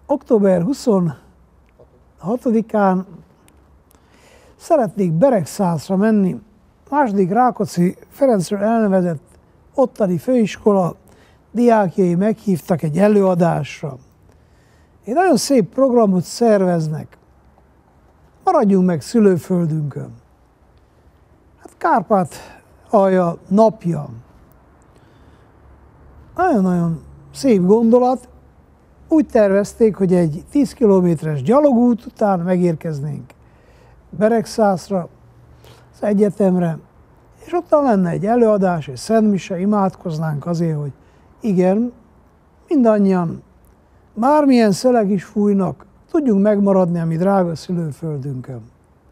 október 26-án szeretnék Beregszászra menni, második Rákóczi Ferencről elnevezett ottani főiskola diákjai meghívtak egy előadásra. Egy nagyon szép programot szerveznek. Maradjunk meg szülőföldünkön. Hát Kárpátalja napja. Nagyon-nagyon szép gondolat. Úgy tervezték, hogy egy 10 kilométeres gyalogút után megérkeznénk Beregszászra, az egyetemre, és ott lenne egy előadás, egy szentmise, imádkoznánk azért, hogy igen, mindannyian, bármilyen szelek is fújnak, tudjunk megmaradni a mi drága szülőföldünkön.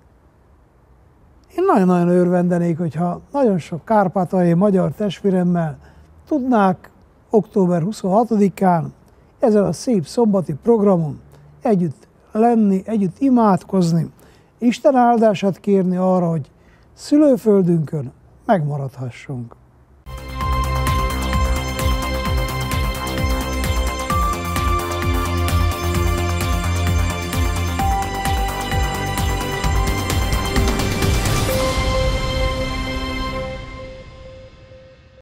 Én nagyon-nagyon örvendenék, hogyha nagyon sok kárpátaljai magyar testvéremmel tudnák október 26-án ezen a szép szombati programon együtt lenni, együtt imádkozni, Isten áldását kérni arra, hogy szülőföldünkön megmaradhassunk.